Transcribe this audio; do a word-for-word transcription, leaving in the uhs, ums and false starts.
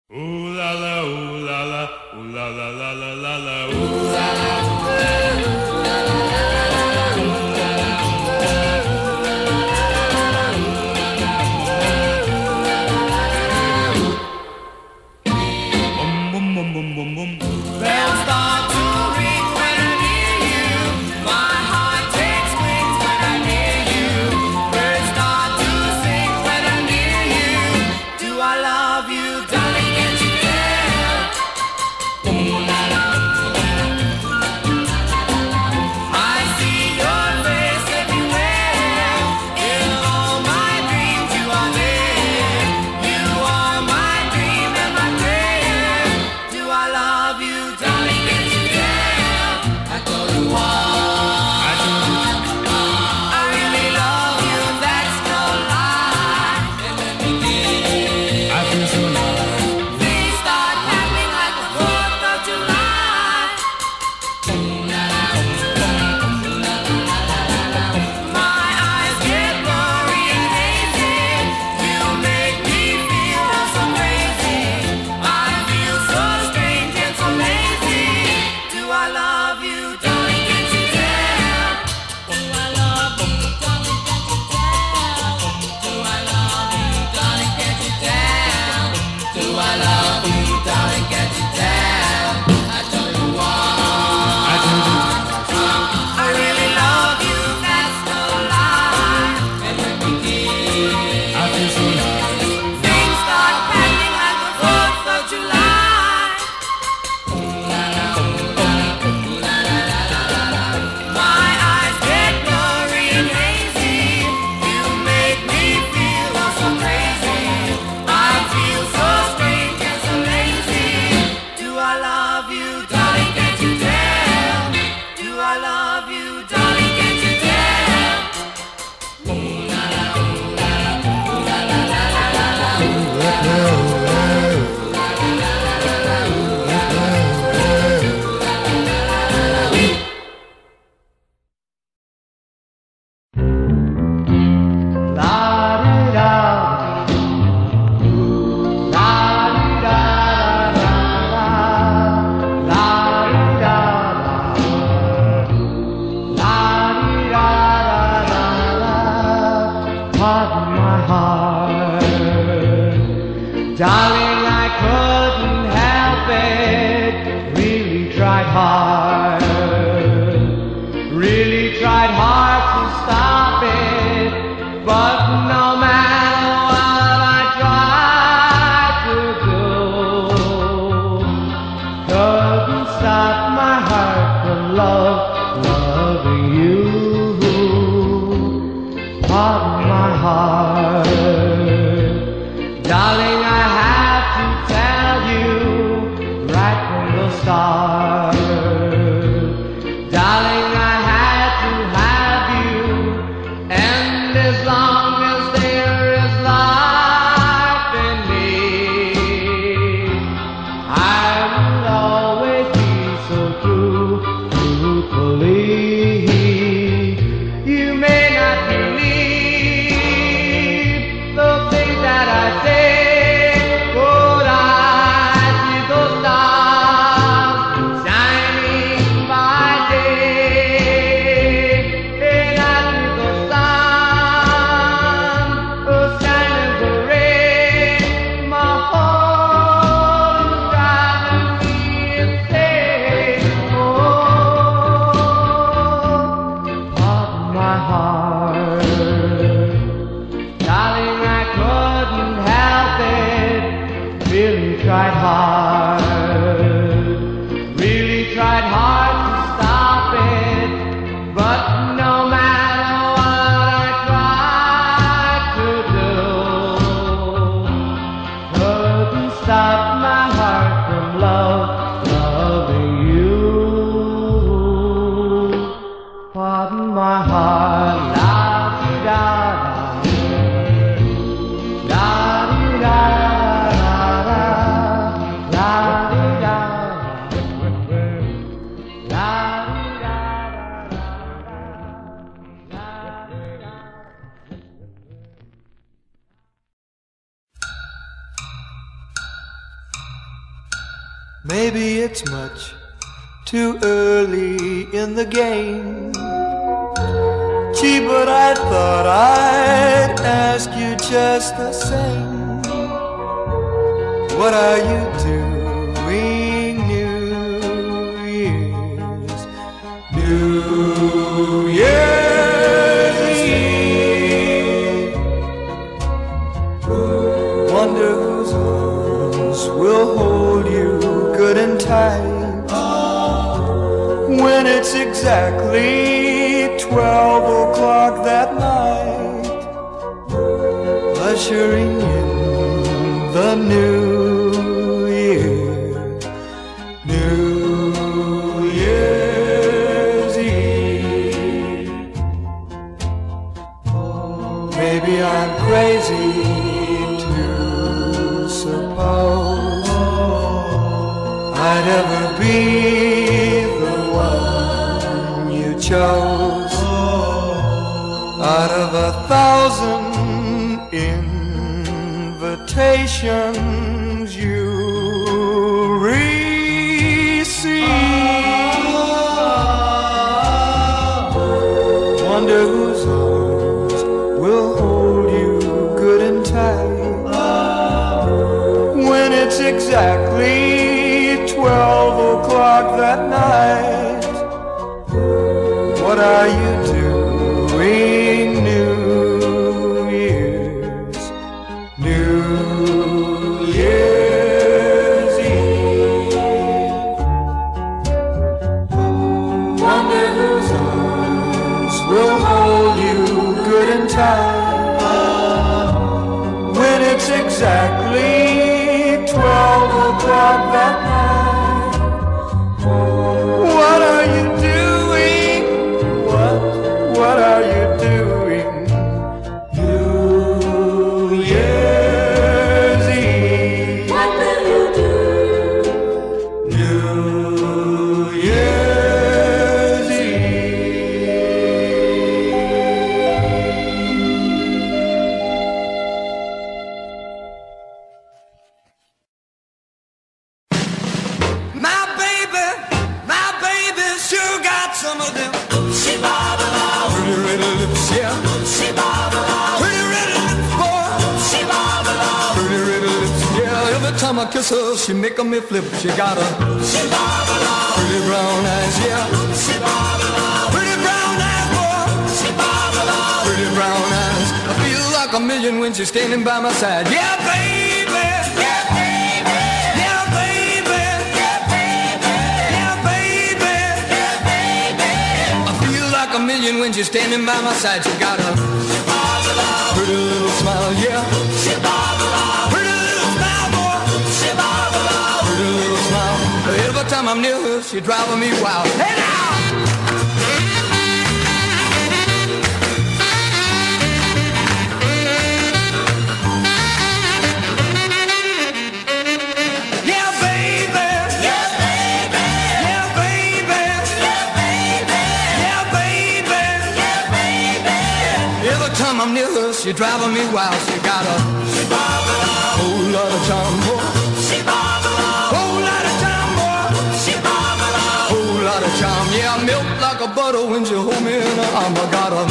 Ooh la la, ooh la la, ooh la la la la la la, ooh la la, ooh la la, boom boom boom boom boom boom. Bells start to ring when I'm near you. My heart takes wings when I'm near you. Birds start to sing when I'm near you. Do I love you, darling? Can't you tell? Ooh la la. I see your face everywhere. In all my dreams, you are there. You are my dream and my prayer. Do I love you, darling? Can't you tell? I told you all. I told you. I really love you, that's no lie. And let me give. I feel so alive. Things start happening like the fourth of July. My eyes get blurry and hazy. You make me feel so crazy. I feel so strange and so lazy. Do I love you, darling? Can't you tell? Do I love you, darling? Can't you tell? Do I love you, darling? Can't you tell? Do I love you, darling? Can't you tell? I told you all. I told you. I really love you, that's no lie. And let me give. I feel so alive. Things start happening like the fourth of July. My eyes get blurry and hazy. You make me feel so crazy. I feel so strange and so lazy. Do I love you, darling? Can't you tell? Do I love you, darling? Can't you tell? Ooh la la, ooh la la, ooh la la la la la la. Ooh la la, ooh la la, ooh la la la la la la. Ooh la la, ooh la la, ooh la la la la la la. Pardon my heart, darling, I couldn't help it. Really tried hard, really tried hard to stop it. But no matter what I tried to do, couldn't stop my heart from love, loving you. Pardon my heart, darling, I have to tell you right from the start. Darling, I had to have you, and as long as there is life in me, I will always be so true, truthfully. You may not believe the things that I say, but I see those stars shining by day, and I see those stars shining the rain. My heart is driving me insane. Oh, pardon my heart, darling, I couldn't help it. Really tried hard, really tried hard to stop it. But no matter what I tried to do, couldn't stop my heart from love, loving you. Pardon my heart, la di da da, la di da da da, la di da, la di da da da, la di da. Maybe it's much too early in the game. Gee, but I thought I'd ask you just the same. What are you doing New Year's? New Year's Eve. Wonder whose arms will hold you good and tight when it's exactly twelve o'clock that night, ushering in the new year, New Year's Eve. Maybe I'm crazy to suppose I'd ever be the one you chose out of a thousand invitations you receive. Wonder whose arms will hold you good and tight when it's exactly twelve o'clock that night. What are you doing New Year's, New Year's Eve? Wonder whose arms will hold you good and tight when it's exactly twelve o'clock that night. What are you doing? What, what are you doing? New Year's Eve. What will you do? New Year's Eve. My baby, my baby sure got some of them pretty red lips, yeah. Pretty red lips, boy. Pretty red lips, yeah. Every time I kiss her, she make me flip. She got a pretty brown eyes, yeah. Pretty brown eyes, boy. Pretty brown eyes. I feel like a million when she's standing by my side. Yeah, baby. Yeah, baby. Yeah, baby. Yeah, baby. Yeah, baby. Yeah, baby. I feel like a million when she's standing by my side. She got a pretty little smile, yeah. Pretty little smile, boy. Pretty little smile. Every time I'm near her, she driving me wild. Hey now! Yeah, baby. Yeah, baby. Yeah, baby. Yeah, baby. Yeah, baby. Yeah, baby. Every time I'm near her, she driving me wild. She got a whole lot of charm, boy. Whole lot of charm, boy. Whole lot of charm. Yeah, I melt like a butter when she hold me in her arm. I got a